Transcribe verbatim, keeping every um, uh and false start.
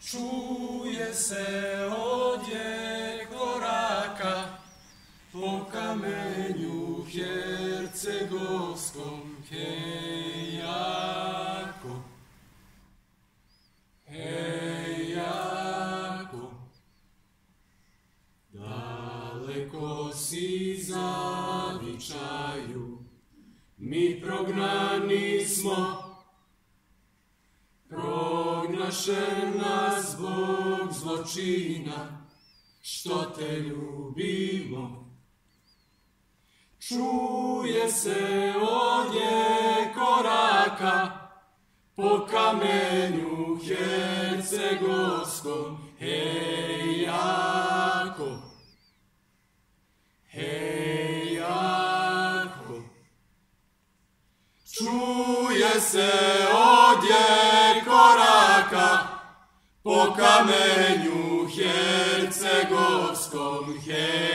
Čuje se odjek koraka po kamenju hercegovskom, hej jako, hej jako. Daleko si zavičaju, mi prognani smo, prognašen nas zbog zločina, što te ljubimo. Čuje se odjek koraka po kamenju hercegovskom, hej jako, hej jako. Čuje se odjek koraka po kamenju hercegovskom, hej